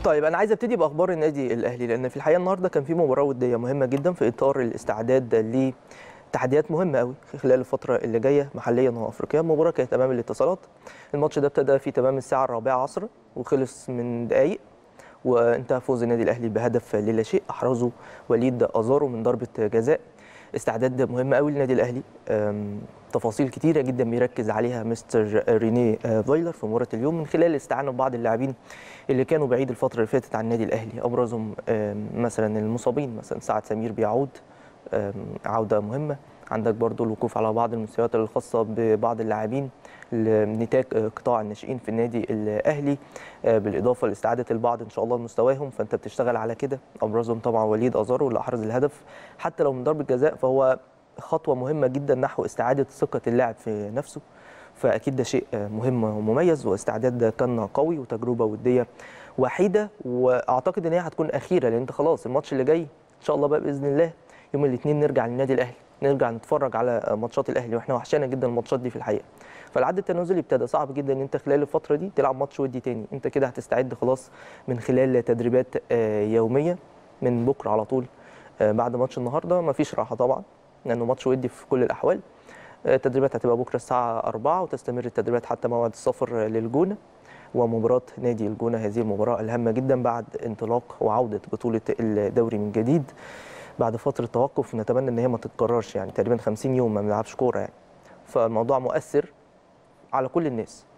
طيب انا عايز ابتدي باخبار النادي الاهلي، لان في الحقيقه النهارده كان في مباراه وديه مهمه جدا في اطار الاستعداد لتحديات مهمه قوي خلال الفتره اللي جايه محليا وافريقيا. المباراه كانت امام الاتصالات. الماتش ده ابتدى في تمام الساعه 4 عصرا وخلص من دقائق، وانتهى فوز النادي الاهلي بهدف لا شيء احرزه وليد ازارو من ضربه جزاء. استعداد مهم قوي للنادي الاهلي، تفاصيل كتيره جدا بيركز عليها مستر ريني فايلر في مباراه اليوم من خلال الاستعانه ببعض اللاعبين اللي كانوا بعيد الفتره اللي فاتت عن النادي الاهلي. ابرزهم مثلا المصابين، مثلا سعد سمير بيعود عوده مهمه. عندك برضو الوقوف على بعض المستويات الخاصه ببعض اللاعبين لنتاج قطاع الناشئين في النادي الاهلي، بالاضافه لاستعاده البعض ان شاء الله لمستواهم، فانت بتشتغل على كده. ابرزهم طبعا وليد ازارو اللي احرز الهدف، حتى لو من ضربه جزاء فهو خطوه مهمه جدا نحو استعاده ثقه اللاعب في نفسه، فاكيد ده شيء مهم ومميز. واستعداد ده كان قوي وتجربه وديه وحيده، واعتقد ان هي هتكون اخيره، لان انت خلاص الماتش اللي جاي ان شاء الله بقى باذن الله يوم الاثنين نرجع للنادي الاهلي، نرجع نتفرج على ماتشات الاهلي، واحنا وحشانا جدا الماتشات دي في الحقيقه. فالعد التنازلي ابتدى. صعب جدا ان انت خلال الفتره دي تلعب ماتش ودي تاني، انت كده هتستعد خلاص من خلال تدريبات يوميه من بكره على طول. بعد ماتش النهارده مفيش راحه طبعا، لانه ماتش ودي في كل الاحوال. التدريبات هتبقى بكره الساعه 4 وتستمر التدريبات حتى موعد السفر للجونه، ومباراه نادي الجونه هذه المباراه الهامه جدا بعد انطلاق وعوده بطوله الدوري من جديد بعد فتره توقف نتمنى ان هي ما تتكررش، يعني تقريبا 50 يوم ما بنلعبش كوره يعني. فالموضوع مؤثر على كل الناس،